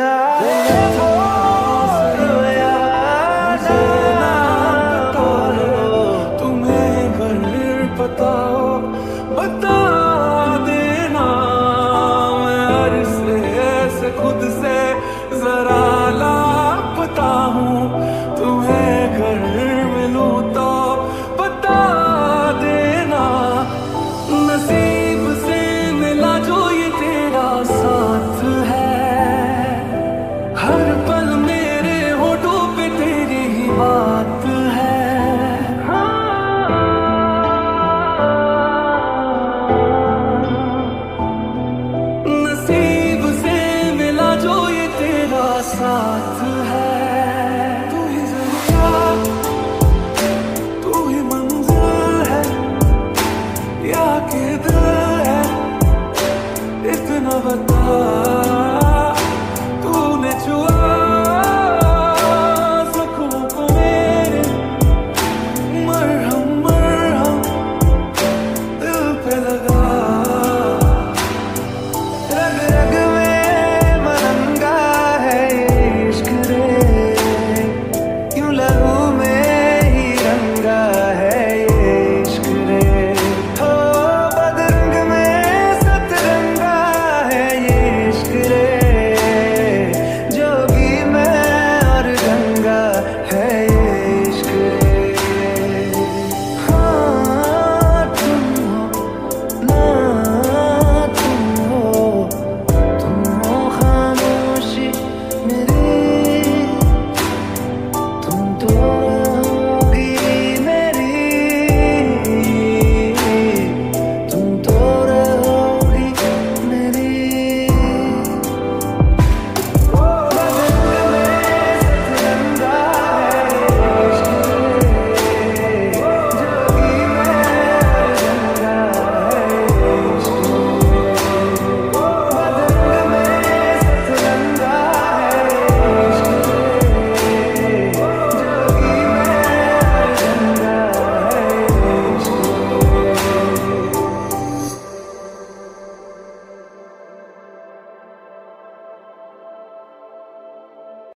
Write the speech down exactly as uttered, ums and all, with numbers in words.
पता हो बता देना, मैं अरसे से खुद से जरा लापता हूँ। तुम्हें घर मिलूं तो बता देना, नसीब से मिला जो ये तेरा साथ है। हर पल मेरे होठों पे तेरी ही बात है। साथ है तू ही ज़रूरत, तू ही मंज़िल है या कि दिल है, इतना बता तूने छुआ